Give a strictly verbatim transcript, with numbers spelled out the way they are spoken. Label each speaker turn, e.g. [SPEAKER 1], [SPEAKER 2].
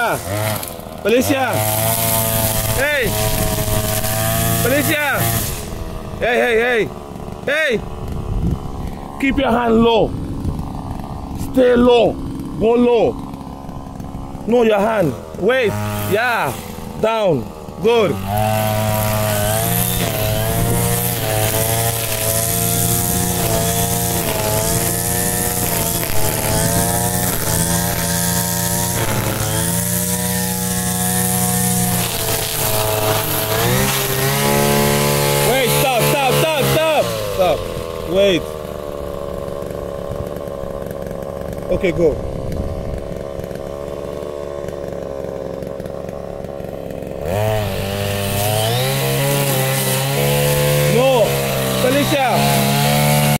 [SPEAKER 1] Felicia! Felicia! Hey! Felicia! Hey, hey, hey! Hey! Keep your hand low. Stay low. Go low. No, your hand. Wait. Yeah. Down. Good. Wait. Stop. Stop. Stop. Stop. Stop. Wait. Okay, go.